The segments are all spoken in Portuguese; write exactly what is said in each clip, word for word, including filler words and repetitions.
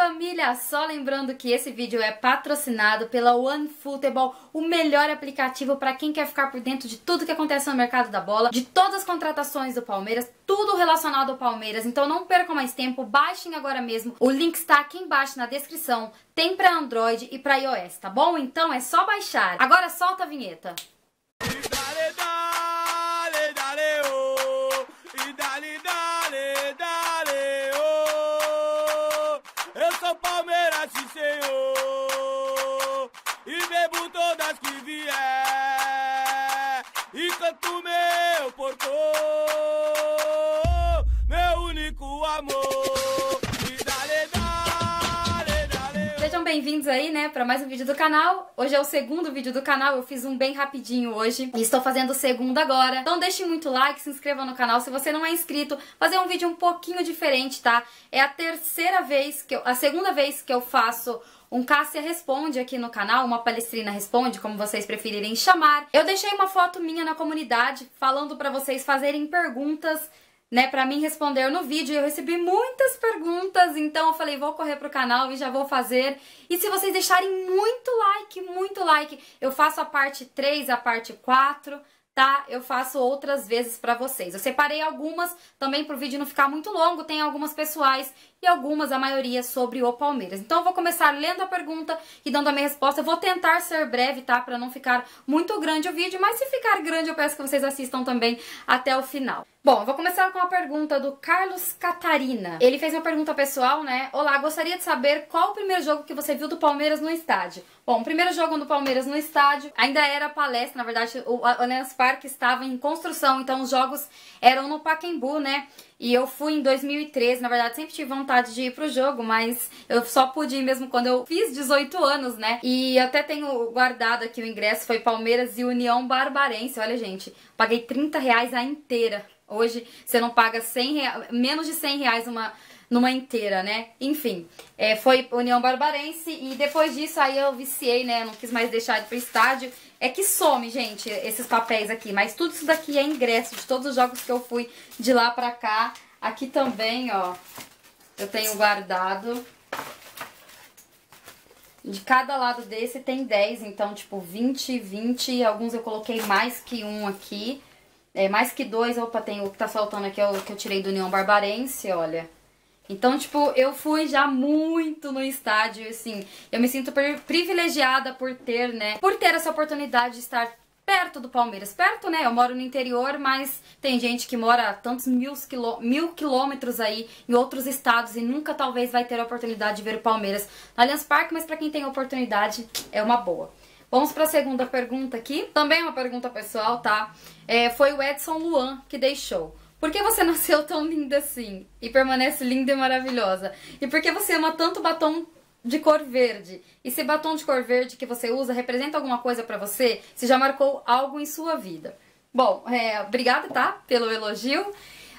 família! Só lembrando que esse vídeo é patrocinado pela OneFootball, o melhor aplicativo para quem quer ficar por dentro de tudo que acontece no mercado da bola, de todas as contratações do Palmeiras, tudo relacionado ao Palmeiras. Então não percam mais tempo, baixem agora mesmo. O link está aqui embaixo na descrição. Tem para Android e para iOS, tá bom? Então é só baixar. Agora solta a vinheta. Eu sou Palmeiras, sim senhor, e bebo todas que vier, e canto meu portão, meu único amor. E dale, dale, dale. Sejam bem-vindos aí, né, para mais um vídeo do canal. Hoje é o segundo vídeo do canal, eu fiz um bem rapidinho hoje e estou fazendo o segundo agora. Então deixe muito like, se inscreva no canal se você não é inscrito. Fazer um vídeo um pouquinho diferente, tá? É a terceira vez que eu, a segunda vez que eu faço um Cássia Responde aqui no canal, uma Palestrina Responde, como vocês preferirem chamar. Eu deixei uma foto minha na comunidade falando para vocês fazerem perguntas, né, pra mim responder no vídeo. Eu recebi muitas perguntas, então eu falei, vou correr pro canal e já vou fazer. E se vocês deixarem muito like, muito like, eu faço a parte três, a parte quatro, tá? Eu faço outras vezes pra vocês. Eu separei algumas também pro vídeo não ficar muito longo, tem algumas pessoais e algumas, a maioria, sobre o Palmeiras. Então eu vou começar lendo a pergunta e dando a minha resposta. Eu vou tentar ser breve, tá? Pra não ficar muito grande o vídeo, mas se ficar grande eu peço que vocês assistam também até o final. Bom, eu vou começar com a pergunta do Carlos Catarina. Ele fez uma pergunta pessoal, né? Olá, gostaria de saber qual o primeiro jogo que você viu do Palmeiras no estádio. Bom, o primeiro jogo do Palmeiras no estádio ainda era Palestra, na verdade o Allianz Parque estava em construção, então os jogos eram no Pacaembu, né? E eu fui em dois mil e treze, na verdade sempre tive vontade de ir pro jogo, mas eu só pude ir mesmo quando eu fiz dezoito anos, né? E até tenho guardado aqui o ingresso, foi Palmeiras e União Barbarense. Olha, gente, paguei trinta reais a inteira. Hoje você não paga cem reais, menos de cem reais uma, numa inteira, né? Enfim, é, foi União Barbarense e depois disso aí eu viciei, né? Eu não quis mais deixar de ir pro estádio. É que some, gente, esses papéis aqui, mas tudo isso daqui é ingresso de todos os jogos que eu fui de lá pra cá. Aqui também, ó, eu tenho guardado. De cada lado desse tem dez, então tipo vinte, vinte, alguns eu coloquei mais que um aqui. É, mais que dois, opa, tem o que tá faltando aqui, é o que eu tirei do União Barbarense, olha. Então, tipo, eu fui já muito no estádio, assim, eu me sinto privilegiada por ter, né, por ter essa oportunidade de estar perto do Palmeiras. Perto, né, eu moro no interior, mas tem gente que mora tantos mil, quilô, mil quilômetros aí em outros estados e nunca talvez vai ter a oportunidade de ver o Palmeiras no Allianz Parque, mas pra quem tem oportunidade é uma boa. Vamos para a segunda pergunta aqui. Também é uma pergunta pessoal, tá? É, foi o Edson Luan que deixou. Por que você nasceu tão linda assim? E permanece linda e maravilhosa? E por que você ama tanto batom de cor verde? E se batom de cor verde que você usa representa alguma coisa pra você? Se já marcou algo em sua vida? Bom, é, obrigada, tá? Pelo elogio.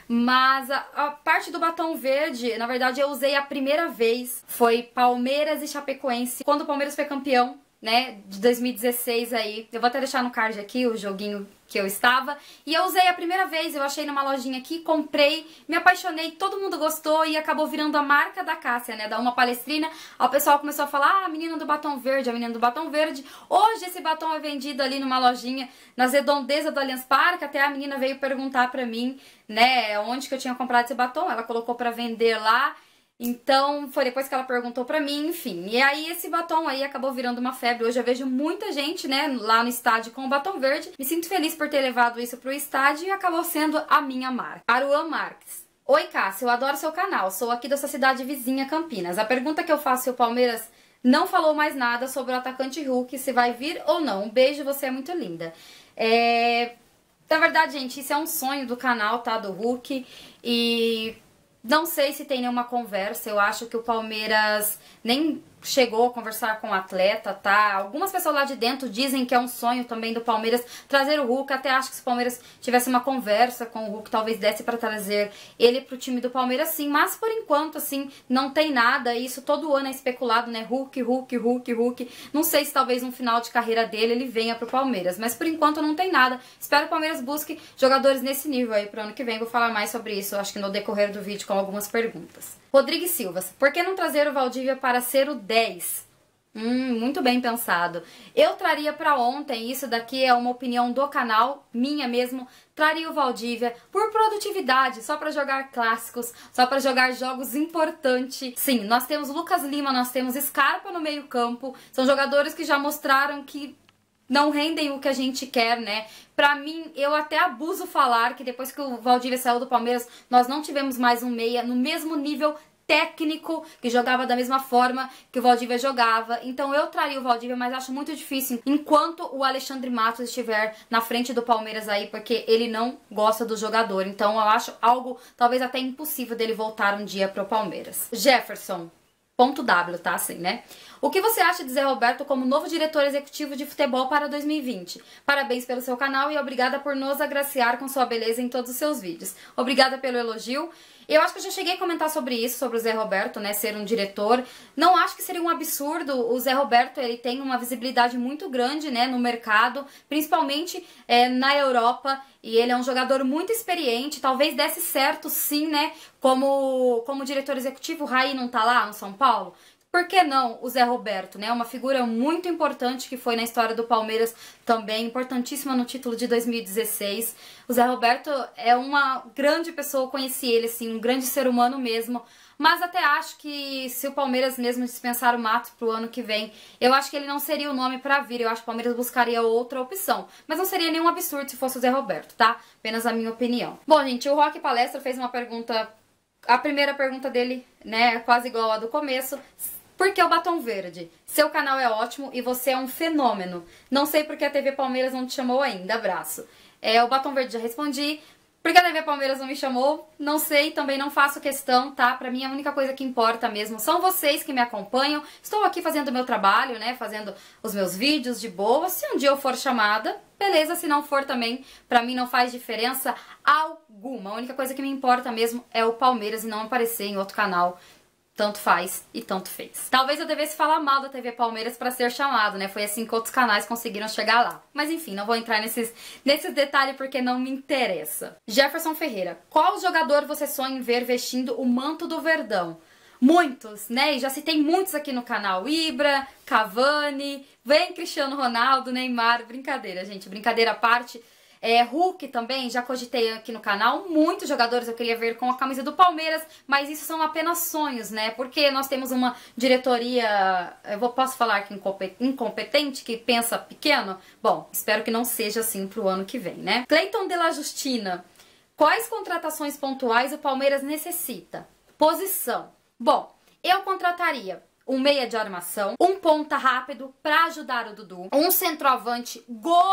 Mas a, a parte do batom verde, na verdade eu usei a primeira vez. Foi Palmeiras e Chapecoense. Quando o Palmeiras foi campeão, né, de dois mil e dezesseis aí, eu vou até deixar no card aqui o joguinho que eu estava, e eu usei a primeira vez, eu achei numa lojinha aqui, comprei, me apaixonei, todo mundo gostou e acabou virando a marca da Cássia, né, da Uma Palestrina. O pessoal começou a falar, ah, a menina do batom verde, a menina do batom verde. Hoje esse batom é vendido ali numa lojinha, nas redondezas do Allianz Parque, até a menina veio perguntar pra mim, né, onde que eu tinha comprado esse batom, ela colocou pra vender lá. Então, foi depois que ela perguntou pra mim, enfim. E aí, esse batom aí acabou virando uma febre. Hoje eu vejo muita gente, né, lá no estádio com o batom verde. Me sinto feliz por ter levado isso pro estádio e acabou sendo a minha marca. Aruan Marques. Oi, Cássia, eu adoro seu canal. Sou aqui dessa cidade vizinha, Campinas. A pergunta que eu faço se o Palmeiras não falou mais nada sobre o atacante Hulk, se vai vir ou não. Um beijo, você é muito linda. É... Na verdade, gente, isso é um sonho do canal, tá, do Hulk. E... não sei se tem nenhuma conversa, eu acho que o Palmeiras nem chegou a conversar com o atleta, tá? Algumas pessoas lá de dentro dizem que é um sonho também do Palmeiras trazer o Hulk, até acho que se o Palmeiras tivesse uma conversa com o Hulk, talvez desse pra trazer ele pro time do Palmeiras, sim, mas por enquanto, assim, não tem nada, isso todo ano é especulado, né? Hulk, Hulk, Hulk, Hulk, não sei se talvez no final de carreira dele ele venha pro Palmeiras, mas por enquanto não tem nada. Espero que o Palmeiras busque jogadores nesse nível aí pro ano que vem, vou falar mais sobre isso, acho que no decorrer do vídeo com algumas perguntas. Rodrigues Silva, por que não trazer o Valdívia para ser o dez? Hum, muito bem pensado. Eu traria pra ontem, isso daqui é uma opinião do canal, minha mesmo, traria o Valdívia por produtividade, só pra jogar clássicos, só pra jogar jogos importantes. Sim, nós temos Lucas Lima, nós temos Scarpa no meio campo, são jogadores que já mostraram que não rendem o que a gente quer, né? Pra mim, eu até abuso falar que depois que o Valdívia saiu do Palmeiras, nós não tivemos mais um meia no mesmo nível técnico, que jogava da mesma forma que o Valdívia jogava. Então eu traria o Valdívia, mas acho muito difícil enquanto o Alexandre Matos estiver na frente do Palmeiras aí, porque ele não gosta do jogador. Então eu acho algo talvez até impossível dele voltar um dia pro Palmeiras. Jefferson, ponto W, tá? Assim, né? O que você acha de Zé Roberto como novo diretor executivo de futebol para dois mil e vinte? Parabéns pelo seu canal e obrigada por nos agraciar com sua beleza em todos os seus vídeos. Obrigada pelo elogio. Eu acho que eu já cheguei a comentar sobre isso, sobre o Zé Roberto, né, ser um diretor. Não acho que seria um absurdo. O Zé Roberto, ele tem uma visibilidade muito grande, né, no mercado, principalmente é, na Europa, e ele é um jogador muito experiente. Talvez desse certo, sim, né, como, como diretor executivo. O Raí não tá lá no São Paulo? Por que não o Zé Roberto, né? Uma figura muito importante que foi na história do Palmeiras também, importantíssima no título de dois mil e dezesseis. O Zé Roberto é uma grande pessoa, eu conheci ele, assim, um grande ser humano mesmo. Mas até acho que se o Palmeiras mesmo dispensar o Matos pro ano que vem, eu acho que ele não seria o nome pra vir. Eu acho que o Palmeiras buscaria outra opção. Mas não seria nenhum absurdo se fosse o Zé Roberto, tá? Apenas a minha opinião. Bom, gente, o Rock Palestra fez uma pergunta... A primeira pergunta dele, né, é quase igual a do começo. Por que o batom verde? Seu canal é ótimo e você é um fenômeno. Não sei porque a T V Palmeiras não te chamou ainda. Abraço. É, o batom verde já respondi. Por que a T V Palmeiras não me chamou? Não sei, também não faço questão, tá? Pra mim a única coisa que importa mesmo são vocês que me acompanham. Estou aqui fazendo o meu trabalho, né? Fazendo os meus vídeos de boa. Se um dia eu for chamada, beleza. Se não for também, pra mim não faz diferença alguma. A única coisa que me importa mesmo é o Palmeiras e não aparecer em outro canal. Tanto faz e tanto fez. Talvez eu devesse falar mal da T V Palmeiras pra ser chamado, né? Foi assim que outros canais conseguiram chegar lá. Mas enfim, não vou entrar nesses, nesses detalhes porque não me interessa. Jefferson Ferreira. Qual jogador você sonha em ver vestindo o manto do Verdão? Muitos, né? E já citei muitos aqui no canal. Ibra, Cavani, vem Cristiano Ronaldo, Neymar. Brincadeira, gente. Brincadeira à parte. É, Hulk também, já cogitei aqui no canal, muitos jogadores eu queria ver com a camisa do Palmeiras, mas isso são apenas sonhos, né? Porque nós temos uma diretoria, eu vou, posso falar que incompetente, que pensa pequeno? Bom, espero que não seja assim pro ano que vem, né? Cleiton de la Justina, quais contratações pontuais o Palmeiras necessita? Posição. Bom, eu contrataria um meia de armação, um ponta rápido pra ajudar o Dudu, um centroavante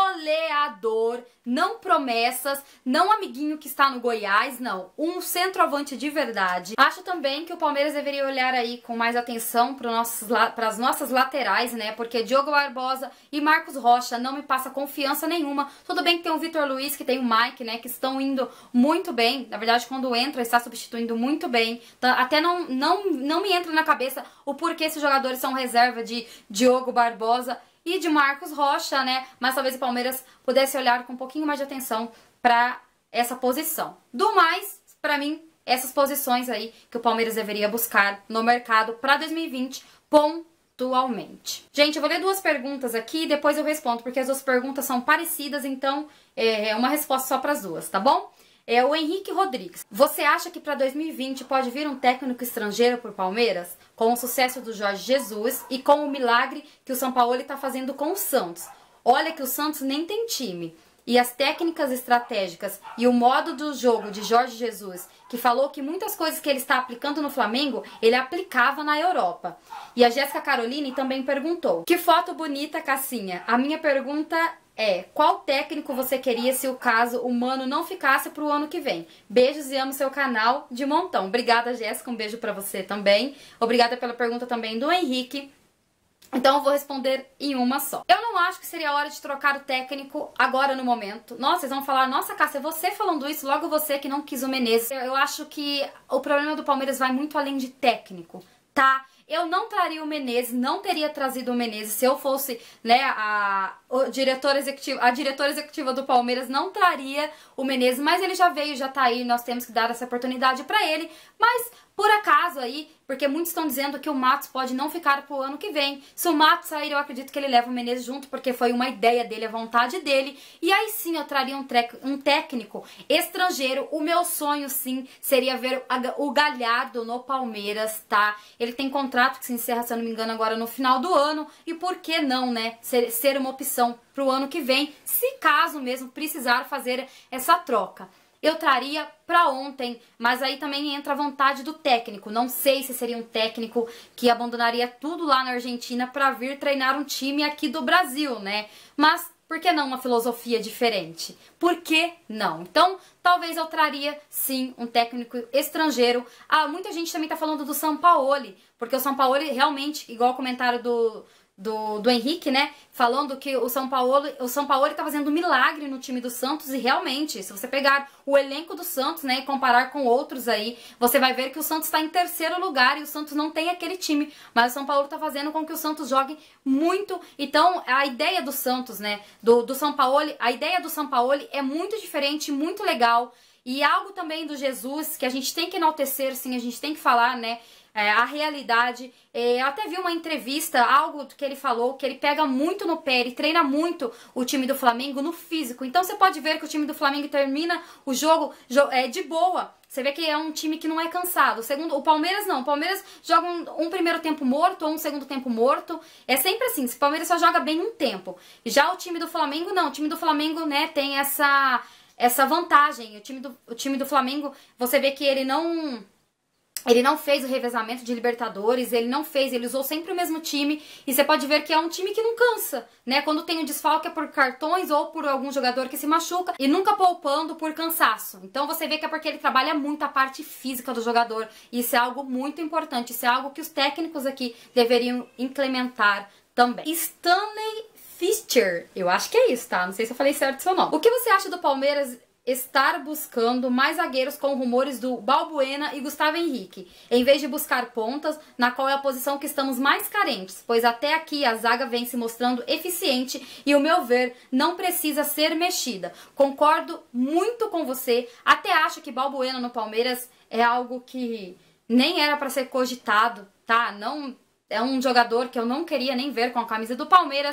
goleador, não promessas, não amiguinho que está no Goiás, não, um centroavante de verdade. Acho também que o Palmeiras deveria olhar aí com mais atenção para as nossas laterais, né, porque Diogo Barbosa e Marcos Rocha não me passa confiança nenhuma. Tudo bem que tem o Vitor Luiz, que tem o Mike, né, que estão indo muito bem, na verdade quando entra está substituindo muito bem, até não, não, não me entra na cabeça o porquê esses jogadores são reserva de Diogo Barbosa e de Marcos Rocha, né? Mas talvez o Palmeiras pudesse olhar com um pouquinho mais de atenção para essa posição. Do mais, para mim, essas posições aí que o Palmeiras deveria buscar no mercado para dois mil e vinte pontualmente. Gente, eu vou ler duas perguntas aqui e depois eu respondo, porque as duas perguntas são parecidas, então é uma resposta só para as duas, tá bom? É o Henrique Rodrigues. Você acha que para dois mil e vinte pode vir um técnico estrangeiro por Palmeiras? Com o sucesso do Jorge Jesus e com o milagre que o São Paulo está fazendo com o Santos. Olha que o Santos nem tem time. E as técnicas estratégicas e o modo do jogo de Jorge Jesus, que falou que muitas coisas que ele está aplicando no Flamengo, ele aplicava na Europa. E a Jéssica Caroline também perguntou: que foto bonita, Cassinha. A minha pergunta é: qual técnico você queria se o caso o Mano não ficasse pro ano que vem? Beijos e amo seu canal de montão. Obrigada, Jéssica, um beijo pra você também. Obrigada pela pergunta também do Henrique. Então eu vou responder em uma só. Eu não acho que seria a hora de trocar o técnico agora no momento. Nossa, vocês vão falar: nossa, Cássia, você falando isso, logo você que não quis o Menezes. Eu acho que o problema do Palmeiras vai muito além de técnico, tá? Eu não traria o Menezes, não teria trazido o Menezes se eu fosse, né, a, o diretor executivo, a diretora executiva do Palmeiras, não traria o Menezes, mas ele já veio, já tá aí, nós temos que dar essa oportunidade pra ele. Mas Por acaso aí, porque muitos estão dizendo que o Matos pode não ficar pro ano que vem. Se o Matos sair, eu acredito que ele leva o Menezes junto, porque foi uma ideia dele, a vontade dele. E aí sim eu traria um, um técnico estrangeiro. O meu sonho sim seria ver o Galhardo no Palmeiras, tá? Ele tem contrato que se encerra, se eu não me engano, agora no final do ano. E por que não, né? Ser, ser uma opção pro ano que vem, se caso mesmo precisar fazer essa troca. Eu traria pra ontem, mas aí também entra a vontade do técnico. Não sei se seria um técnico que abandonaria tudo lá na Argentina pra vir treinar um time aqui do Brasil, né? Mas por que não uma filosofia diferente? Por que não? Então, talvez eu traria, sim, um técnico estrangeiro. Ah, muita gente também tá falando do Sampaoli, porque o Sampaoli realmente, igual o comentário do... Do, do Henrique, né, falando que o São Paulo, o São Paulo tá fazendo um milagre no time do Santos, e realmente, se você pegar o elenco do Santos, né, e comparar com outros aí, você vai ver que o Santos está em terceiro lugar e o Santos não tem aquele time, mas o São Paulo tá fazendo com que o Santos jogue muito. Então, a ideia do Santos, né, do, do São Paulo, a ideia do São Paulo é muito diferente, muito legal, e algo também do Jesus que a gente tem que enaltecer, sim, a gente tem que falar, né, É, a realidade. É, eu até vi uma entrevista, algo que ele falou, que ele pega muito no pé, ele treina muito o time do Flamengo no físico. Então você pode ver que o time do Flamengo termina o jogo é, de boa. Você vê que é um time que não é cansado. O, segundo, o Palmeiras não. O Palmeiras joga um, um primeiro tempo morto ou um segundo tempo morto. É sempre assim. O Palmeiras só joga bem um tempo. Já o time do Flamengo não. O time do Flamengo, né, tem essa, essa vantagem. O time, do, o time do Flamengo, você vê que ele não... Ele não fez o revezamento de Libertadores, ele não fez, ele usou sempre o mesmo time, e você pode ver que é um time que não cansa, né? Quando tem um desfalque é por cartões ou por algum jogador que se machuca, e nunca poupando por cansaço. Então você vê que é porque ele trabalha muito a parte física do jogador, e isso é algo muito importante, isso é algo que os técnicos aqui deveriam implementar também. Stanley Fischer, eu acho que é isso, tá? Não sei se eu falei certo o seu nome. O que você acha do Palmeiras estar buscando mais zagueiros com rumores do Balbuena e Gustavo Henrique, em vez de buscar pontas, na qual é a posição que estamos mais carentes, pois até aqui a zaga vem se mostrando eficiente e, ao meu ver, não precisa ser mexida. Concordo muito com você, até acho que Balbuena no Palmeiras é algo que nem era para ser cogitado, tá? Não... É um jogador que eu não queria nem ver com a camisa do Palmeiras.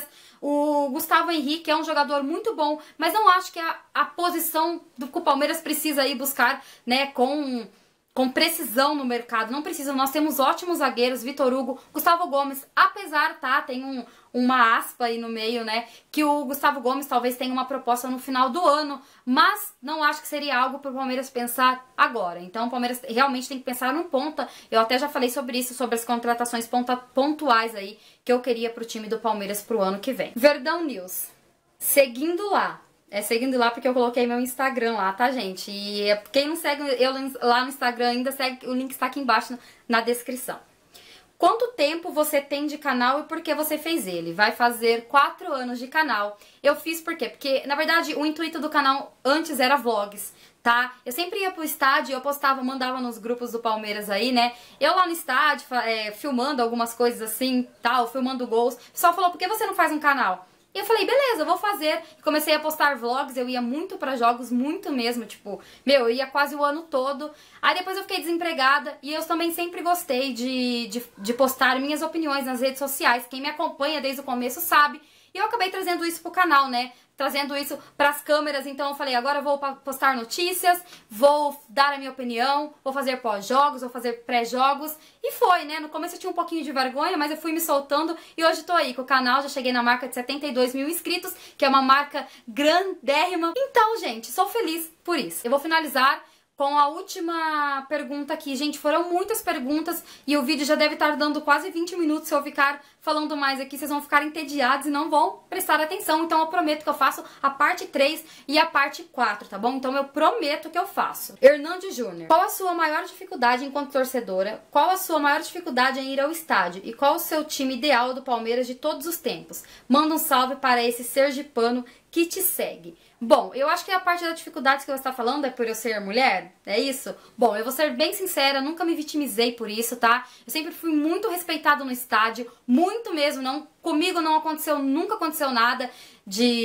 O Gustavo Henrique é um jogador muito bom, mas não acho que a, a posição do que o Palmeiras precisa ir buscar, né, com, com precisão no mercado. Não precisa. Nós temos ótimos zagueiros, Vitor Hugo, Gustavo Gomes, apesar, tá, tem um, uma aspa aí no meio, né, que o Gustavo Gomes talvez tenha uma proposta no final do ano, mas não acho que seria algo para o Palmeiras pensar agora. Então o Palmeiras realmente tem que pensar num ponta. Eu até já falei sobre isso, sobre as contratações ponta, pontuais aí que eu queria para o time do Palmeiras pro ano que vem. Verdão News, seguindo lá. É seguindo lá porque eu coloquei meu Instagram lá, tá, gente? E quem não segue eu lá no Instagram ainda, segue, o link está aqui embaixo na descrição. Quanto tempo você tem de canal e por que você fez ele? Vai fazer quatro anos de canal. Eu fiz por quê? Porque, na verdade, o intuito do canal antes era vlogs, tá? Eu sempre ia pro estádio, eu postava, mandava nos grupos do Palmeiras aí, né? Eu lá no estádio, é, filmando algumas coisas assim, tal, filmando gols. O pessoal falou, por que você não faz um canal? E eu falei, beleza, eu vou fazer. Comecei a postar vlogs, eu ia muito pra jogos, muito mesmo, tipo, meu, eu ia quase o ano todo. Aí depois eu fiquei desempregada e eu também sempre gostei de, de, de postar minhas opiniões nas redes sociais. Quem me acompanha desde o começo sabe. E eu acabei trazendo isso pro canal, né? Trazendo isso pras câmeras, então eu falei, agora eu vou postar notícias, vou dar a minha opinião, vou fazer pós-jogos, vou fazer pré-jogos, e foi, né? No começo eu tinha um pouquinho de vergonha, mas eu fui me soltando, e hoje tô aí com o canal, já cheguei na marca de setenta e dois mil inscritos, que é uma marca grandérrima. Então, gente, sou feliz por isso. Eu vou finalizar com a última pergunta aqui. Gente, foram muitas perguntas e o vídeo já deve estar dando quase vinte minutos. Se eu ficar falando mais aqui, vocês vão ficar entediados e não vão prestar atenção. Então eu prometo que eu faço a parte três e a parte quatro, tá bom? Então eu prometo que eu faço. Hernandes Júnior, qual a sua maior dificuldade enquanto torcedora? Qual a sua maior dificuldade em ir ao estádio? E qual o seu time ideal do Palmeiras de todos os tempos? Manda um salve para esse sergipano que te segue. Bom, eu acho que a parte da dificuldade que você está falando é por eu ser mulher, é isso? Bom, eu vou ser bem sincera, nunca me vitimizei por isso, tá? Eu sempre fui muito respeitada no estádio, muito mesmo, não, comigo não aconteceu, nunca aconteceu nada de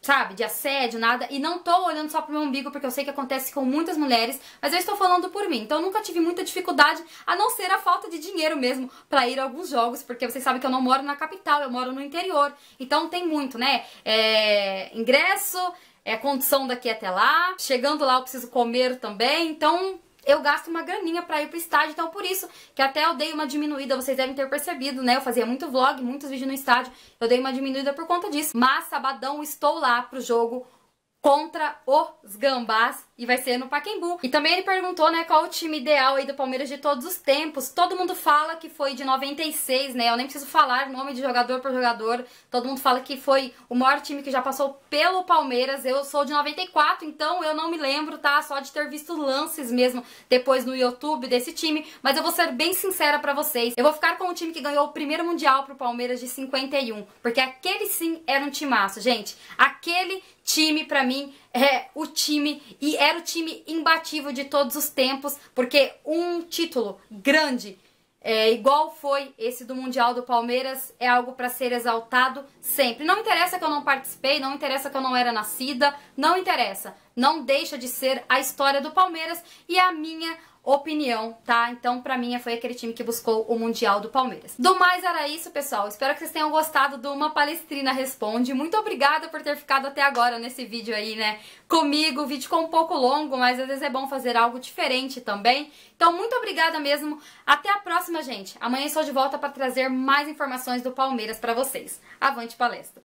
sabe, de assédio, nada, e não tô olhando só pro meu umbigo, porque eu sei que acontece com muitas mulheres, mas eu estou falando por mim, então eu nunca tive muita dificuldade, a não ser a falta de dinheiro mesmo, pra ir a alguns jogos, porque vocês sabem que eu não moro na capital, eu moro no interior, então tem muito, né, é, ingresso, é condução daqui até lá, chegando lá eu preciso comer também, então eu gasto uma graninha pra ir pro estádio, então por isso que até eu dei uma diminuída, vocês devem ter percebido, né? Eu fazia muito vlog, muitos vídeos no estádio, eu dei uma diminuída por conta disso. Mas sabadão estou lá pro jogo contra os Gambás e vai ser no Pacaembu. E também ele perguntou, né, qual o time ideal aí do Palmeiras de todos os tempos. Todo mundo fala que foi de noventa e seis, né? Eu nem preciso falar nome de jogador por jogador. Todo mundo fala que foi o maior time que já passou pelo Palmeiras. Eu sou de noventa e quatro, então eu não me lembro, tá? Só de ter visto lances mesmo depois no YouTube desse time. Mas eu vou ser bem sincera pra vocês. Eu vou ficar com o time que ganhou o primeiro Mundial pro Palmeiras de cinquenta e um. Porque aquele sim era um timaço, gente. Aquele time pra mim é o time, e era o time imbatível de todos os tempos, porque um título grande, é, igual foi esse do Mundial do Palmeiras, é algo para ser exaltado sempre. Não interessa que eu não participei, não interessa que eu não era nascida, não interessa. Não deixa de ser a história do Palmeiras e a minha opinião, tá? Então, pra mim, foi aquele time que buscou o Mundial do Palmeiras. Do mais, era isso, pessoal. Espero que vocês tenham gostado do Uma Palestrina Responde. Muito obrigada por ter ficado até agora nesse vídeo aí, né? Comigo. O vídeo ficou um pouco longo, mas às vezes é bom fazer algo diferente também. Então, muito obrigada mesmo. Até a próxima, gente. Amanhã estou de volta para trazer mais informações do Palmeiras pra vocês. Avante palestra!